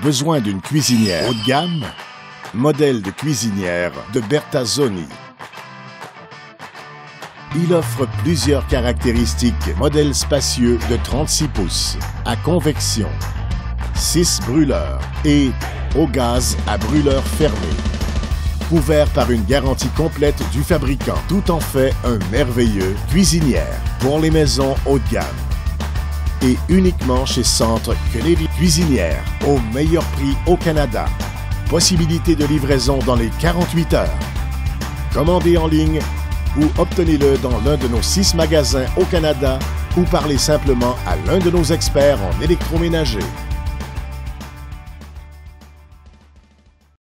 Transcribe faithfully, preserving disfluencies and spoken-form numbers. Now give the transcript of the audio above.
Besoin d'une cuisinière haut de gamme? Modèle de cuisinière de Bertazzoni. Il offre plusieurs caractéristiques. Modèle spacieux de trente-six pouces, à convection, six brûleurs et au gaz à brûleur fermé. Couvert par une garantie complète du fabricant. Tout en fait un merveilleux cuisinière pour les maisons haut de gamme. Et uniquement chez Centre Kennedy Cuisinière, au meilleur prix au Canada. Possibilité de livraison dans les quarante-huit heures. Commandez en ligne ou obtenez-le dans l'un de nos six magasins au Canada ou parlez simplement à l'un de nos experts en électroménager.